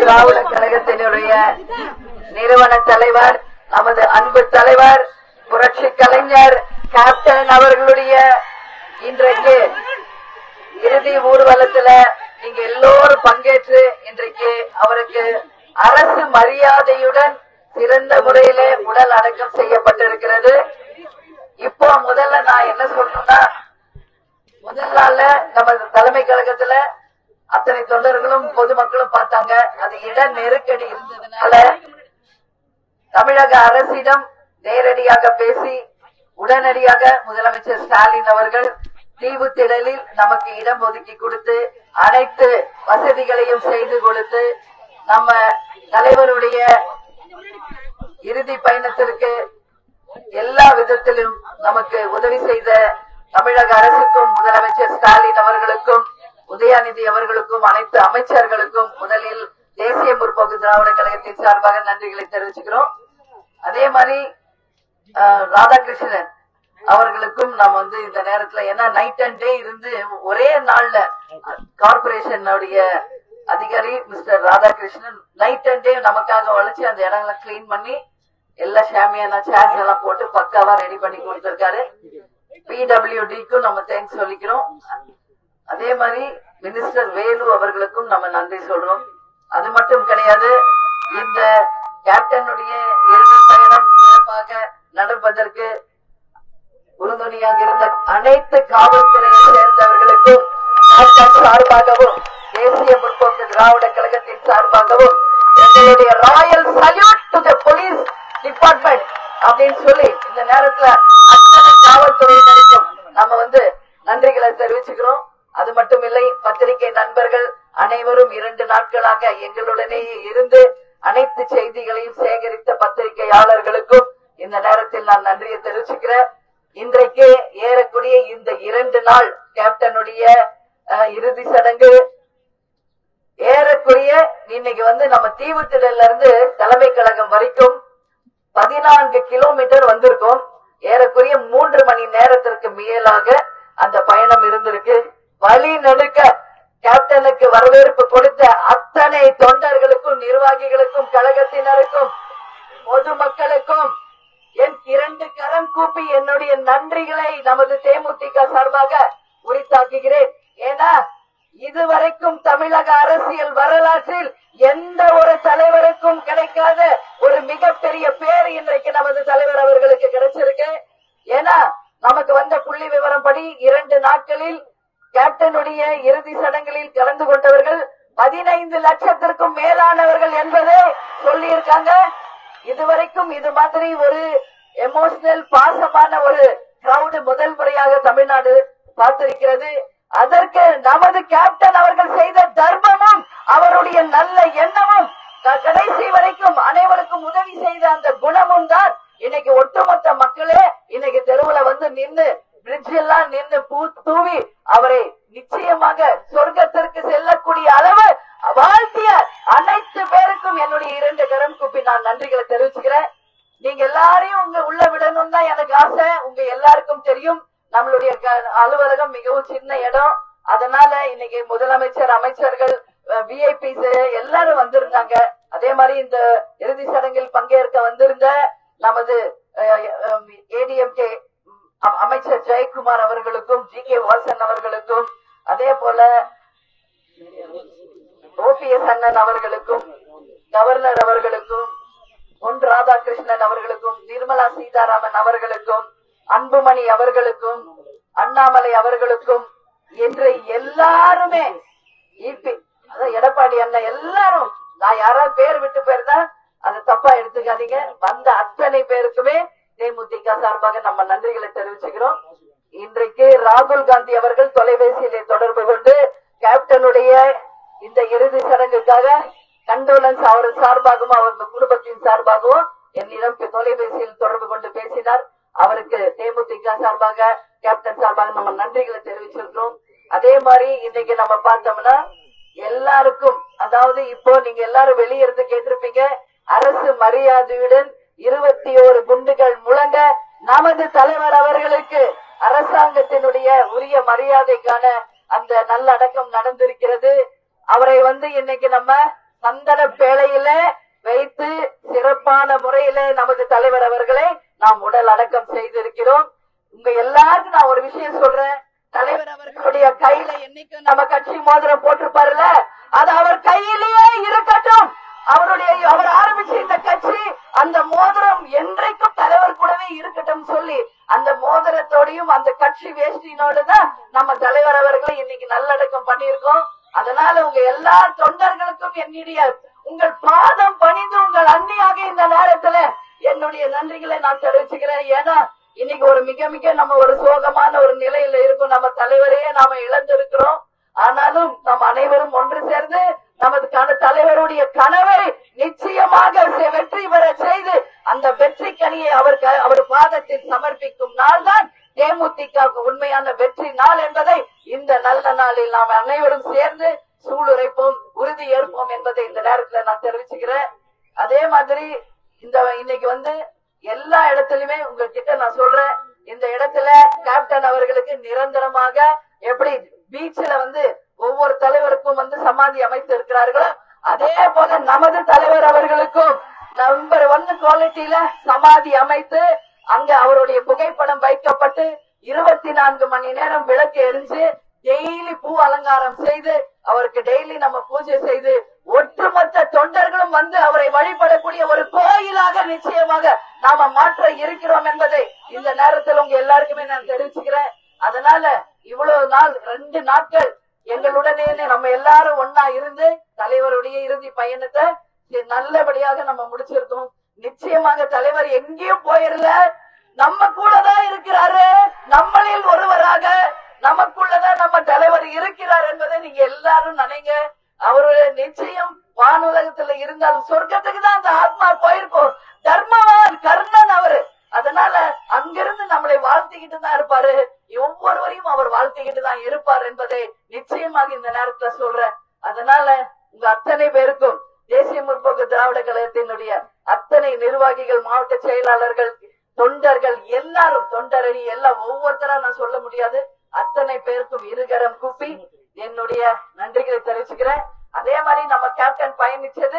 திராவிட கழகத்தினுடைய நிறுவன தலைவர், நமது அன்பு தலைவர், புரட்சி கலைஞர் கேப்டன் அவர்களுடைய இன்றைக்கு இறுதி ஊர்வலத்துல நீங்க எல்லோரும் பங்கேற்று இன்றைக்கு அவருக்கு அரசு மரியாதையுடன் சிறந்த முறையிலே உடல் அடக்கம் செய்யப்பட்டிருக்கிறது. இப்போ முதல்ல நான் என்ன சொல்லணும்னா, முதல் நாள்ல நம்ம தலைமை கழகத்துல அத்தனை தொண்டர்களும் பொதுமக்களும் பார்த்தாங்க. அது இட நெருக்கடி இருந்ததுனால தமிழக அரசிடம் நேரடியாக பேசி உடனடியாக முதலமைச்சர் ஸ்டாலின் அவர்கள் தீவு திடலில் நமக்கு இடம் ஒதுக்கி கொடுத்து அனைத்து வசதிகளையும் செய்து கொடுத்து நம்ம தலைவருடைய இறுதி பயணத்திற்கு எல்லா விதத்திலும் நமக்கு உதவி செய்த தமிழக அரசுக்கும் முதலமைச்சர் ஸ்டாலின் அவர்களுக்கும் உதயநிதி அவர்களுக்கும் அனைத்து அமைச்சர்களுக்கும் முதலில் தேசிய முற்போக்கு திராவிட கழகத்தின் சார்பாக நன்றிகளை தெரிவிச்சுக்கிறோம். அதே மாதிரி ராதாகிருஷ்ணன் அவர்களுக்கும் நாம் இந்த நேரத்துல ஏன்னா நைட் அண்ட் டே இருந்து ஒரே நாள்ல கார்பரேஷன் அதிகாரி mister Radhakrishnan night and day நமக்காக வளைச்சு அந்த இடங்களை கிளீன் பண்ணி எல்லா ஷாமியான சேர்ஸ் எல்லாம் போட்டு பக்காவா ரெடி பண்ணி கொடுத்திருக்காரு. பிடபிள்யூடிக்கும் நம்ம தேங்க்ஸ் சொல்லிக்கிறோம். அதே மாதிரி மினிஸ்டர் வேலு அவர்களுக்கும் நம்ம நன்றி சொல்றோம். அது மட்டும் கிடையாது, இந்த கேப்டனுடைய இறுதி பயணம் சிறப்பாக நடப்பதற்கு உறுதுணையாக இருந்த அனைத்து காவல்துறையை சேர்ந்தவர்களுக்கும் சார்பாகவும் தேசிய முற்போக்கு திராவிட கழகத்தின் சார்பாகவும் எங்களுடைய royal salute to the police department அப்படின்னு சொல்லி இந்த நேரத்துல அத்தனை காவல்துறையினருக்கும் நம்ம நன்றிகளை தெரிவிச்சுக்கிறோம். அது மட்டும் இல்லை, பத்திரிகை நண்பர்கள் அனைவரும் 2 நாட்களாக எங்களுடனேயே இருந்து அனைத்து செய்திகளையும் சேகரித்த பத்திரிகையாளர்களுக்கும் இந்த நேரத்தில் நான் நன்றியை தெரிவிச்சுக்கிறேன். இன்றைக்கு ஏறக்கூடிய இந்த 2 நாள் கேப்டனுடைய இறுதி சடங்கு ஏறக்குரிய இன்னைக்கு நம்ம தீவுத்திடல்ல இருந்து தலைமை கழகம் வரைக்கும் 14 கிலோமீட்டர் வந்திருக்கோம். ஏறக்குரிய 3 மணி நேரத்திற்கு மேலாக அந்த பயணம் இருந்திருக்கு. வழி நடுக்க கேப்டனுக்கு வரவேற்பு கொடுத்த அத்தனை தொண்டர்களுக்கும் நிர்வாகிகளுக்கும் கழகத்தினருக்கும் பொதுமக்களுக்கும் என் 2 கரம் கூப்பி என்னுடைய நன்றிகளை நமது தேமுதிக சார்பாக உரித்தாக்குகிறேன். ஏன்னா இதுவரைக்கும் தமிழக அரசியல் வரலாற்றில் எந்த ஒரு தலைவருக்கும் கிடைக்காத ஒரு மிகப்பெரிய பேர் இன்றைக்கு நமது தலைவர் அவர்களுக்கு கிடைச்சிருக்கு. ஏன்னா நமக்கு வந்த புள்ளி விவரம் படி 2 நாட்களில் கேப்டனுடைய இறுதி சடங்குகளில் கலந்து கொண்டவர்கள் 15 லட்சத்திற்கும் மேலானவர்கள் என்பதை சொல்லி இருக்காங்க. இதுவரைக்கும் இது மாதிரி ஒரு எமோஷனல் பாசமான ஒரு கிரௌட் முதல் முறையாக தமிழ்நாடு பார்த்திருக்கிறது. அதற்கு நமது கேப்டன் அவர்கள் செய்த தர்மமும் அவருடைய நல்ல எண்ணமும் கடைசி வரைக்கும் அனைவருக்கும் உதவி செய்த அந்த குணமும் தான் இன்னைக்கு ஒட்டுமொத்த மக்களே இன்னைக்கு தெருவுல நின்று பிரிட்ஜ் எல்லாம் நின்று பூ தூவி அவரை நிச்சயமாக சொர்க்கத்திற்கு செல்லக்கூடிய அளவு வாழ்த்திய அனைத்து பேருக்கும் என்னுடைய 2 கரம் கூப்பி நான் நன்றிகளை தெரிவிச்சுக்கிறேன். நீங்க எல்லாரையும் உள்ள விடணும் தான் எனக்கு ஆசை. உங்க எல்லாருக்கும் தெரியும் நம்மளுடைய அலுவலகம் மிகவும் சின்ன இடம். அதனால இன்னைக்கு முதலமைச்சர், அமைச்சர்கள், விஐபிஸ் எல்லாரும் வந்திருந்தாங்க. அதே மாதிரி இந்த இறுதி சடங்கில் பங்கேற்க வந்திருந்த நமது ஏடிஎம்கே அமைச்சர் ஜெயக்குமார் அவர்களுக்கும், ஜி.கே. வாசன் அவர்களுக்கும், அதே போல ஓபிஎஸ் அண்ணன் அவர்களுக்கும், கவர்னர் அவர்களுக்கும், பொன் ராதாகிருஷ்ணன் அவர்களுக்கும், நிர்மலா சீதாராமன் அவர்களுக்கும், அன்புமணி அவர்களுக்கும், அண்ணாமலை அவர்களுக்கும் என்று எல்லாருமே எடப்பாடி அண்ணன் எல்லாரும், நான் யாராவது பேர் விட்டு போயிருந்தா அது தப்பா எடுத்துக்காதீங்க. வந்த அத்தனை பேருக்குமே தேமுதிக சார்பாக நம்ம நன்றிகளை தெரிவிச்சுக்கிறோம். இன்றைக்கு ராகுல் காந்தி அவர்கள் தொலைபேசியிலே தொடர்பு கொண்டு கேப்டனுடைய இந்த இறுதி சடங்குக்காக கண்டோலன்ஸ் அவர் சார்பாகவும் அவரது குடும்பத்தின் சார்பாகவும் என்னிடம் தொலைபேசியில் தொடர்பு கொண்டு பேசினார். அவருக்கு தேமுதிக சார்பாக, கேப்டன் சார்பாக நம்ம நன்றிகளை தெரிவிச்சிருக்கிறோம். அதே மாதிரி இன்னைக்கு நம்ம பார்த்தோம்னா எல்லாருக்கும், அதாவது இப்போ நீங்க எல்லாரும் வெளியிருந்து கேட்டிருப்பீங்க, அரசு மரியாதையுடன் 21 குண்டுகள் முழங்க நமது தலைவர் அவர்களுக்கு அரசாங்கத்தினுடைய உரிய மரியாதைக்கான அந்த நல்லடக்கம் நடந்திருக்கிறது. அவரை இன்னைக்கு நம்ம சந்தன பேழையில வைத்து சிறப்பான முறையில நமது தலைவர் அவர்களை நாம் உடல் அடக்கம் செய்திருக்கிறோம். உங்க எல்லாருக்கும் நான் ஒரு விஷயம் சொல்றேன். தலைவர் அவர்களுடைய கையில என்னைக்கும் நம்ம கட்சி மோதிரம் போட்டிருப்பாருல, அது அவர் கையிலேயே இருக்கட்டும். அவர் ஆரம்பிச்ச இந்த கட்சி அந்த மோதிரம் என்றைக்கும் தலைவர் கூடவே இருக்கட்டும் சொல்லி அந்த மோதிரத்தோடையும் அந்த கட்சி வேஷ்டினோடு தான் நம்ம தலைவர் அவர்களை இன்னைக்கு நல்லடக்கம் பண்ணியிருக்கோம். அதனால உங்க எல்லா தொண்டர்களுக்கும் என்னுடைய உங்கள் பாதம் பணிந்து உங்கள் அன்னியாக இந்த நேரத்துல என்னுடைய நன்றிகளை நான் தெரிவிச்சுக்கிறேன். ஏன்னா இன்னைக்கு ஒரு மிக மிக நம்ம ஒரு சோகமான ஒரு நிலையில இருக்கும். நம்ம தலைவரையே நாம இழந்திருக்கிறோம். ஆனாலும் நம் அனைவரும் ஒன்று சேர்ந்து நமது தலைவருடைய கனவை நிச்சயமாக வெற்றி பெற செய்து அந்த வெற்றி கனியை அவர் பாதத்தில் சமர்ப்பிக்கும் நாள் தான் தேமுதிக உண்மையான வெற்றி நாள் என்பதை இந்த நல்ல நாளில் நாம் அனைவரும் சேர்ந்து சூளுரைப்போம், உறுதி ஏற்போம் என்பதை இந்த நேரத்துல நான் தெரிவிச்சுக்கிறேன். அதே மாதிரி இன்னைக்கு எல்லா இடத்துலயுமே உங்ககிட்ட நான் சொல்றேன், இந்த இடத்துல கேப்டன் அவர்களுக்கு நிரந்தரமாக எப்படி பீச்சில் ஒவ்வொரு தலைவருக்கும் சமாதி அமைத்து இருக்கிறார்களோ அதே போல நமது தலைவர் அவர்களுக்கும் நம்பர் 1 குவாலிட்டியில சமாதி அமைத்து அங்க அவருடைய புகைப்படம் வைக்கப்பட்டு 24 மணி நேரம் விளக்கு எரிஞ்சு டெய்லி பூ அலங்காரம் செய்து அவருக்கு டெய்லி நம்ம பூஜை செய்து ஒட்டுமொத்த தொண்டர்களும் அவரை வழிபடக்கூடிய ஒரு கோயிலாக நிச்சயமாக நாம மாற்ற இருக்கிறோம் என்பதை இந்த நேரத்தில் உங்க எல்லாருக்குமே நான் தெரிவிச்சுக்கிறேன். அதனால இவ்வளவு நாள் 2 நாட்கள் எங்களுடனே நம்ம எல்லாரும் ஒன்னா இருந்து தலைவருடைய இறுதி பயணத்தை நல்லபடியாக நம்ம முடிச்சிருக்கோம். நிச்சயமாக தலைவர் எங்கேயும் போயிடல, நம்ம கூடதான் இருக்கிறாரு. நம்மளில் ஒருவராக நமக்குள்ளதான் நம்ம தலைவர் இருக்கிறார் என்பதை நீங்க எல்லாரும் நினைங்க. அவரு நிச்சயம் வானுலகத்துல இருந்தாலும் சொர்க்கத்துக்கு தான் அந்த ஆத்மா போயிருக்கும். தர்மவான் கர்ணன் அவரு. அதனால அங்கிருந்து நம்மளை வாழ்த்திக்கிட்டு தான் இருப்பாரு. ஒவ்வொருவரையும் அவர் வாழ்த்திக்கிட்டு தான் இருப்பார் என்பதை நிச்சயமாக இந்த நேரத்துல சொல்றேன். அதனால உங்க அத்தனை பேருக்கும் தேசிய முற்போக்கு திராவிட கழகத்தினுடைய அத்தனை நிர்வாகிகள், மாவட்ட செயலாளர்கள், தொண்டர்கள் எல்லாரும், தொண்டரணி எல்லாம் ஒவ்வொருத்தரா நான் சொல்ல முடியாது, அத்தனை பேருக்கும் இருகரம் கூப்பி என்னுடைய நன்றிகளை தெரிவிச்சுக்கிறேன். அதே மாதிரி நம்ம கேப்டன் பயணிச்சது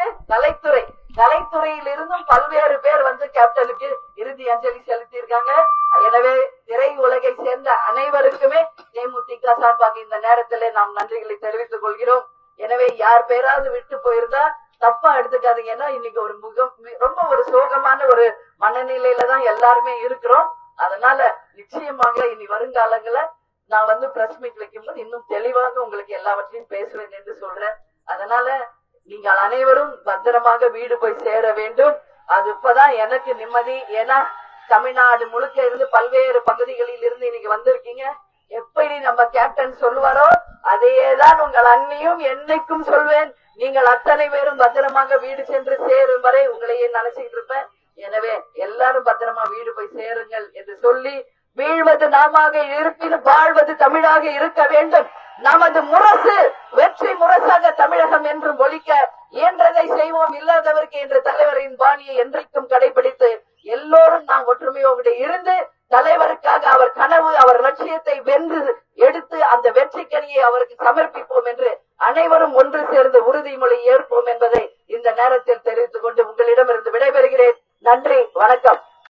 கலைத்துறையில் இருந்தும் பல்வேறு பேர் கேப்டனுக்கு இறுதி அஞ்சலி செலுத்தி இருக்காங்க. எனவே திரை உலகை சேர்ந்த அனைவருக்குமே தேமுதிக சார்பாக இந்த நேரத்திலே நாம் நன்றிகளை தெரிவித்துக் கொள்கிறோம். எனவே யார் பேராவது விட்டு போயிருந்தா தப்பா எடுத்துக்காதீங்க. ஏன்னா இன்னைக்கு ரொம்ப ஒரு சோகமான ஒரு மனநிலையில தான் எல்லாருமே இருக்கிறோம். அதனால நிச்சயமாக இனி வருங்காலங்கள நான் பிரஸ் மீட் வைக்கும் போது இன்னும் தெளிவாக உங்களுக்கு எல்லாவற்றையும் பேசுவேன் என்று சொல்றேன். அதனால நீங்கள் அனைவரும் பத்திரமாக வீடு போய் சேர வேண்டும். அது இப்பதான் எனக்கு நிம்மதி. ஏன்னா தமிழ்நாடு முழுக்க இருந்து பல்வேறு பகுதிகளில் இருந்து இன்னைக்கு வந்திருக்கீங்க. எப்படி நம்ம கேப்டன் சொல்லுவாரோ அதையேதான் உங்கள் அண்ணியும் என்னைக்கும் சொல்வேன். நீங்கள் அத்தனை பேரும் பத்திரமாக வீடு சென்று சேரும் வரை உங்களையே நினைச்சுட்டு இருப்பேன். எனவே எல்லாரும் பத்திரமா வீடு போய் சேருங்கள் என்று சொல்லி, வீழ்வது நாமாக இருப்பினும் வாழ்வது தமிழாக இருக்க வேண்டும். நமது முரசு வெற்றி முரசாக தமிழகம் என்றும் ஒழிக்க இயன்றதை செய்வோம், இல்லாதவருக்கு என்ற தலைவரின் பாணியை என்றைக்கும் கடைபிடித்து எல்லோரும் நாம் ஒற்றுமையோடு இருந்து தலைவருக்காக அவர் கனவு, அவர் லட்சியத்தை வென்று எடுத்து அந்த வெற்றி கனியை அவருக்கு சமர்ப்பிப்போம் என்று அனைவரும் ஒன்று சேர்ந்து உறுதிமொழி ஏற்போம் என்பதை இந்த நேரத்தில் தெரிவித்துக் கொண்டு உங்களிடமிருந்து விடைபெறுகிறேன். நன்றி, வணக்கம்.